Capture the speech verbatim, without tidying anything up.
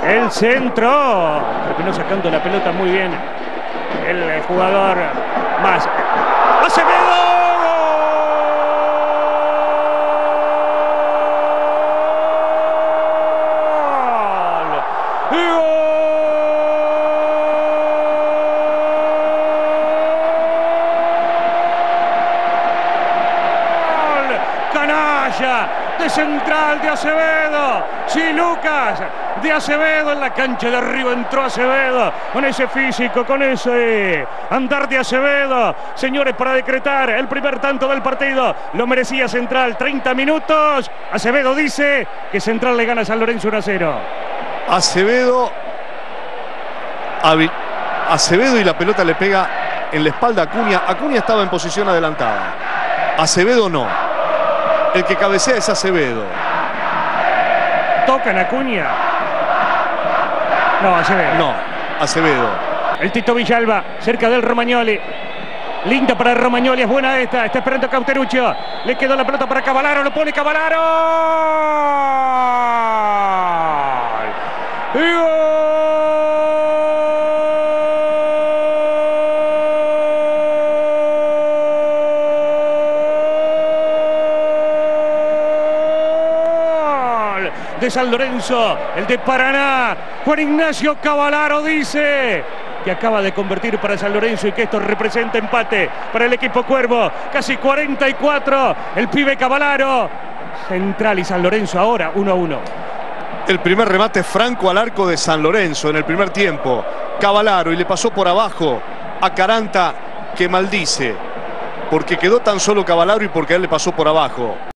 El centro. Terminó sacando la pelota muy bien. El jugador más. ¡Acevedo! Canalla de central de Acevedo. Sí, Lucas de Acevedo en la cancha de arriba entró Acevedo con ese físico, con ese andar de Acevedo. Señores, para decretar el primer tanto del partido, lo merecía Central. treinta minutos. Acevedo dice que Central le gana a San Lorenzo uno a cero. Acevedo Acevedo y la pelota le pega en la espalda a Acuña. Acuña estaba en posición adelantada. Acevedo no. El que cabecea es Acevedo. ¿Tocan a Acuña? No, Acevedo. No, Acevedo. El Tito Villalba, cerca del Romagnoli. Linda para Romagnoli, es buena esta. Está esperando Cauteruccio. Le quedó la pelota para Cavallaro, lo pone Cavallaro. ¡Gol! De San Lorenzo, el de Paraná, Juan Ignacio Cavallaro dice que acaba de convertir para San Lorenzo y que esto representa empate para el equipo Cuervo. Casi cuarenta y cuatro, el pibe Cavallaro. Central y San Lorenzo ahora uno a uno. El primer remate franco al arco de San Lorenzo en el primer tiempo. Cavallaro, y le pasó por abajo a Caranta, que maldice porque quedó tan solo Cavallaro y porque a él le pasó por abajo.